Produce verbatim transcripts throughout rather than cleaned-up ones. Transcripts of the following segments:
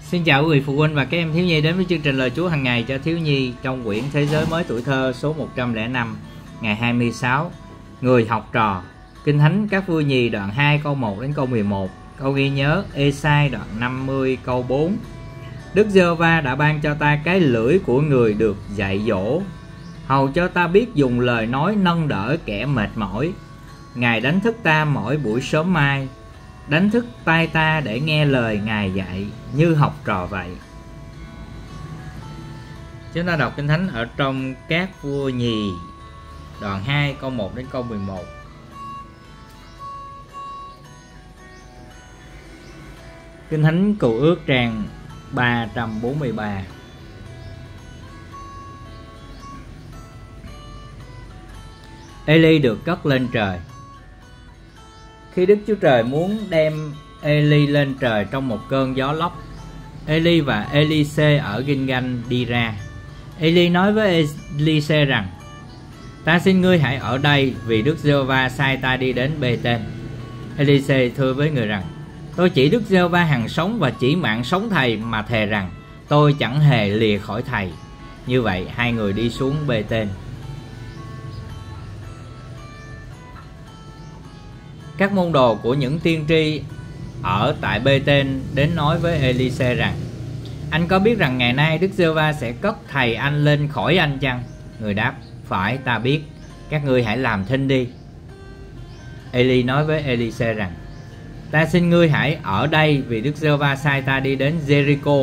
Xin chào quý vị phụ huynh và các em thiếu nhi đến với chương trình Lời Chúa hàng ngày cho thiếu nhi trong quyển Thế giới mới tuổi thơ số một trăm lẻ năm ngày hai mươi sáu. Người học trò. Kinh Thánh Các Vua Nhì đoạn hai câu một đến câu mười một. Câu ghi nhớ Ê-sai đoạn năm mươi câu bốn. Đức Giê-hô-va đã ban cho ta cái lưỡi của người được dạy dỗ, hầu cho ta biết dùng lời nói nâng đỡ kẻ mệt mỏi. Ngài đánh thức ta mỗi buổi sớm mai, đánh thức tai ta để nghe lời Ngài dạy như học trò vậy. Chúng ta đọc Kinh Thánh ở trong Các Vua Nhì đoạn hai câu một đến câu mười một. Kinh Thánh Cựu Ước trang ba trăm bốn mươi ba. Ê-li được cất lên trời. Khi Đức Chúa Trời muốn đem Ê-li lên trời trong một cơn gió lốc, Ê-li và Ê-li-sê ở Ginh-gal đi ra. Ê-li nói với Ê-li-sê rằng: Ta xin ngươi hãy ở đây, vì Đức Giê-hô-va sai ta đi đến Bê-tên. Ê-li-sê thưa với người rằng: Tôi chỉ Đức Giê-hô-va hằng sống và chỉ mạng sống thầy mà thề rằng tôi chẳng hề lìa khỏi thầy. Như vậy hai người đi xuống Bê-tên. Các môn đồ của những tiên tri ở tại Bê-tên đến nói với Ê-li-sê rằng: Anh có biết rằng ngày nay Đức Giê-hô-va sẽ cất thầy anh lên khỏi anh chăng? Người đáp: Phải, ta biết, các ngươi hãy làm thinh đi. Ê-li nói với Ê-li-sê rằng: Ta xin ngươi hãy ở đây, vì Đức Giê-hô-va sai ta đi đến Giê-ri-cô.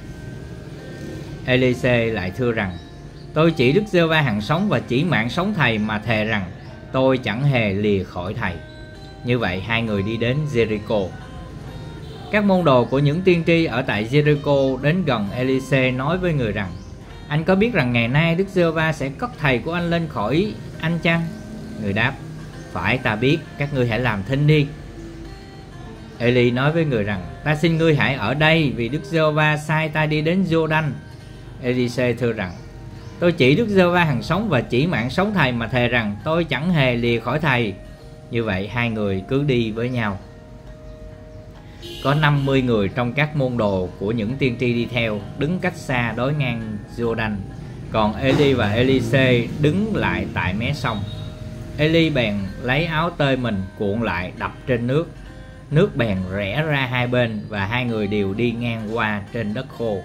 Ê-li-sê lại thưa rằng: Tôi chỉ Đức Giê-hô-va hằng sống và chỉ mạng sống thầy mà thề rằng tôi chẳng hề lìa khỏi thầy. Như vậy hai người đi đến Giê-ri-cô. Các môn đồ của những tiên tri ở tại Giê-ri-cô đến gần Ê-li-sê nói với người rằng: Anh có biết rằng ngày nay Đức Giê-hô-va sẽ cất thầy của anh lên khỏi anh chăng? Người đáp: Phải, ta biết, các ngươi hãy làm thinh đi. Ê-li nói với người rằng: Ta xin ngươi hãy ở đây, vì Đức Giê-hô-va sai ta đi đến Giô-đanh. Ê-li-sê thưa rằng: Tôi chỉ Đức Giê-hô-va hằng sống và chỉ mạng sống thầy mà thề rằng tôi chẳng hề lìa khỏi thầy. Như vậy hai người cứ đi với nhau. Có năm mươi người trong các môn đồ của những tiên tri đi theo, đứng cách xa đối ngang Giô-đanh. Còn Ê-li và Ê-li-sê đứng lại tại mé sông. Ê-li bèn lấy áo tơi mình cuộn lại đập trên nước. Nước bèn rẽ ra hai bên và hai người đều đi ngang qua trên đất khô.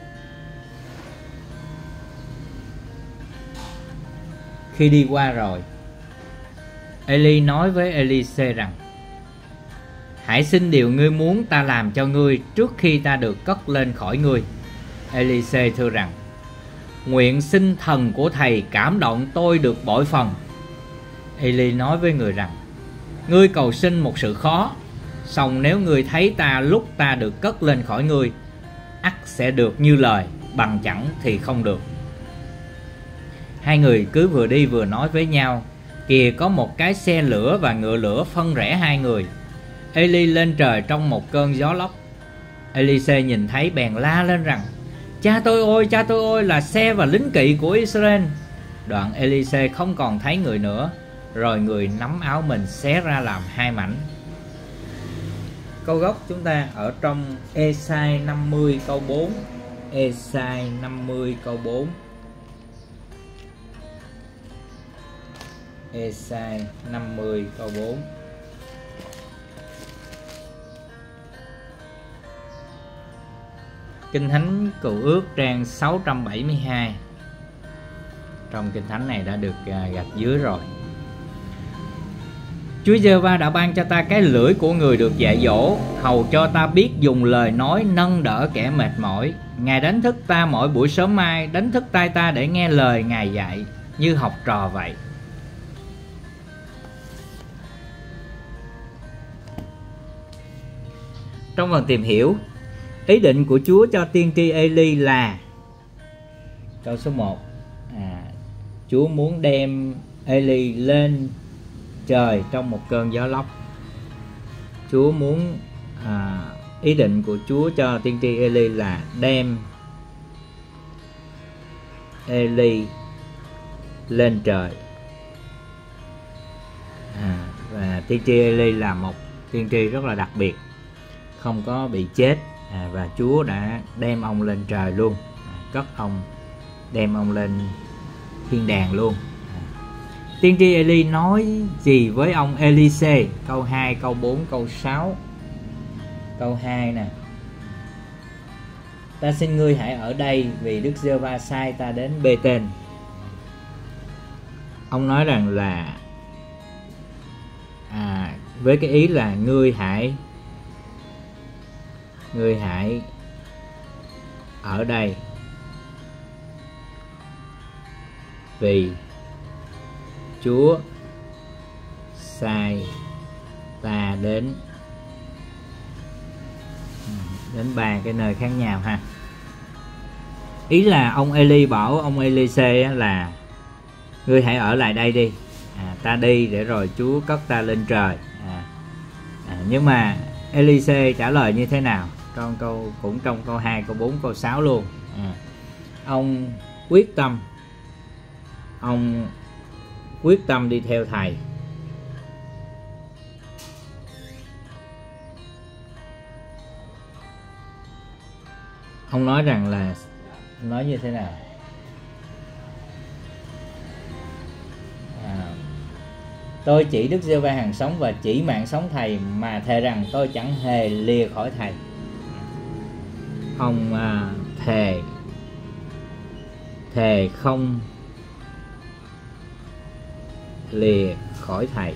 Khi đi qua rồi, Ê-li nói với Ê-li-sê rằng: Hãy xin điều ngươi muốn ta làm cho ngươi trước khi ta được cất lên khỏi ngươi. Ê-li-sê thưa rằng: Nguyện xin thần của thầy cảm động tôi được bội phần. Ê-li nói với người rằng: Ngươi cầu xin một sự khó, song nếu ngươi thấy ta lúc ta được cất lên khỏi ngươi, ắt sẽ được như lời, bằng chẳng thì không được. Hai người cứ vừa đi vừa nói với nhau. Kìa, có một cái xe lửa và ngựa lửa phân rẽ hai người. Ê-li lên trời trong một cơn gió lốc. Ê-li-sê nhìn thấy bèn la lên rằng: Cha tôi ôi, cha tôi ôi, là xe và lính kỵ của Israel. Đoạn Ê-li-sê không còn thấy người nữa, rồi người nắm áo mình xé ra làm hai mảnh. Câu gốc chúng ta ở trong Ê-sai năm mươi câu bốn. Ê-sai năm mươi câu bốn. Ê-sai năm mươi câu bốn. Kinh Thánh Cựu Ước trang sáu trăm bảy mươi hai. Trong Kinh Thánh này đã được gạch dưới rồi. Chúa Giê-hô-va đã ban cho ta cái lưỡi của người được dạy dỗ, hầu cho ta biết dùng lời nói nâng đỡ kẻ mệt mỏi. Ngài đánh thức ta mỗi buổi sớm mai, đánh thức tai ta để nghe lời Ngài dạy như học trò vậy. Trong phần tìm hiểu, ý định của Chúa cho tiên tri Ê-li là: câu số một, à, Chúa muốn đem Ê-li lên trời trong một cơn gió lốc. Chúa muốn à, ý định của Chúa cho tiên tri Ê-li là đem Ê-li lên trời. à, Và tiên tri Ê-li là một tiên tri rất là đặc biệt, không có bị chết à, và Chúa đã đem ông lên trời luôn, à, cất ông, đem ông lên thiên đàng luôn. à. Tiên tri Eli nói gì với ông Elise? Câu hai, câu bốn, câu sáu. Câu hai nè: ta xin ngươi hãy ở đây, vì Đức Giê-hô-va sai ta đến Bê-tên. Ông nói rằng là à, với cái ý là ngươi hãy ngươi hãy ở đây, vì Chúa sai ta đến đến ba cái nơi khác nhau ha. Ý là ông Eli bảo ông Elise là ngươi hãy ở lại đây đi, à, ta đi để rồi Chúa cất ta lên trời. à, à, nhưng mà Elise trả lời như thế nào? Trong câu cũng trong câu hai, câu bốn, câu sáu luôn. à, ông quyết tâm ông quyết tâm đi theo thầy. Ông nói rằng là ông nói như thế nào? à, tôi chỉ Đức Giê-hô-va hàng sống và chỉ mạng sống thầy, mà thề rằng tôi chẳng hề lìa khỏi thầy. Ông à, thề thề không lìa khỏi thầy.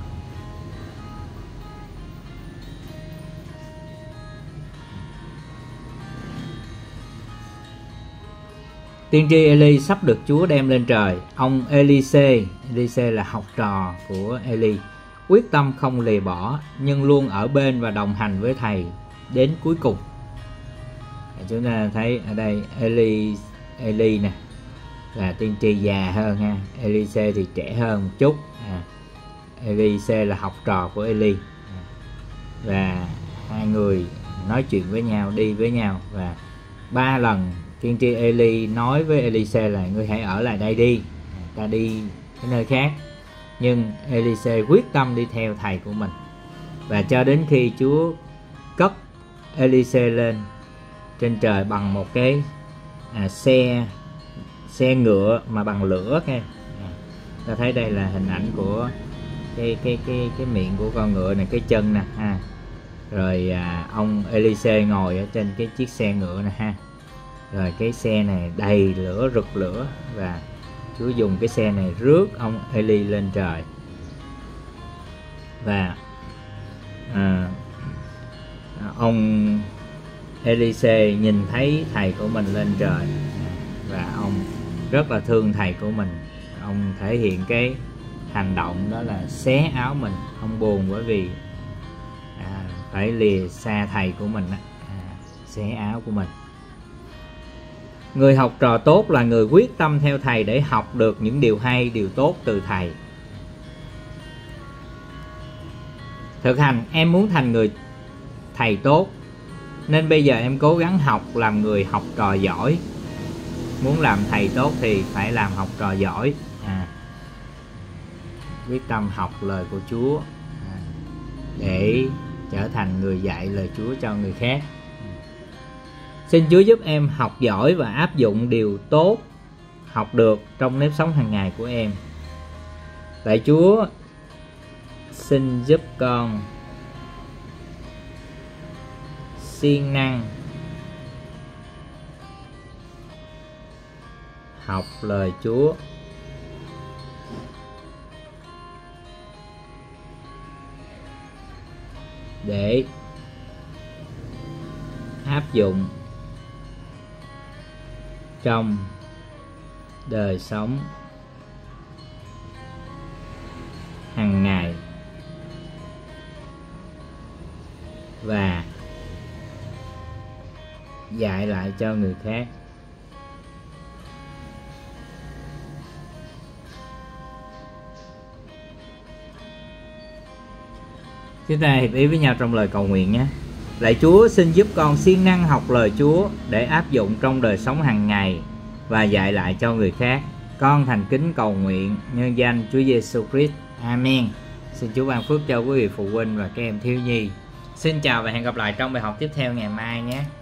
Tiên tri Eli sắp được Chúa đem lên trời. Ông Elise, Elise là học trò của Eli, quyết tâm không lìa bỏ, nhưng luôn ở bên và đồng hành với thầy đến cuối cùng. Chúng ta thấy ở đây Eli Eli nè là tiên tri già hơn ha, Elise thì trẻ hơn một chút. à, Elise là học trò của Eli, à, và hai người nói chuyện với nhau, đi với nhau, và ba lần tiên tri Eli nói với Elise là ngươi hãy ở lại đây đi, à, ta đi cái nơi khác. Nhưng Elise quyết tâm đi theo thầy của mình, và cho đến khi Chúa cất Elise lên trên trời bằng một cái à, xe xe ngựa mà bằng lửa. Nghe à, ta thấy đây là hình ảnh của cái cái cái cái miệng của con ngựa này, cái chân nè ha. Rồi à, ông Elise ngồi ở trên cái chiếc xe ngựa này ha. Rồi cái xe này đầy lửa, rực lửa, và Chúa dùng cái xe này rước ông Eli lên trời. Và à, ông Elise nhìn thấy thầy của mình lên trời, và ông rất là thương thầy của mình. Ông thể hiện cái hành động đó là xé áo mình. Ông buồn bởi vì à, phải lìa xa thầy của mình, à, xé áo của mình. Người học trò tốt là người quyết tâm theo thầy để học được những điều hay, điều tốt từ thầy. Thực hành, em muốn thành người thầy tốt, nên bây giờ em cố gắng học làm người học trò giỏi. Muốn làm thầy tốt thì phải làm học trò giỏi. à, Quyết tâm học lời của Chúa, à, để trở thành người dạy lời Chúa cho người khác. Xin Chúa giúp em học giỏi và áp dụng điều tốt học được trong nếp sống hàng ngày của em. Lạy Chúa, xin giúp con siêng năng học lời Chúa, để áp dụng trong đời sống hàng ngày và dạy lại cho người khác. Chúng ta hiệp ý với nhau trong lời cầu nguyện nhé. Lạy Chúa, xin giúp con siêng năng học lời Chúa để áp dụng trong đời sống hàng ngày và dạy lại cho người khác. Con thành kính cầu nguyện nhân danh Chúa Giêsu Christ. Amen. Xin Chúa ban phước cho quý vị phụ huynh và các em thiếu nhi. Xin chào và hẹn gặp lại trong bài học tiếp theo ngày mai nhé.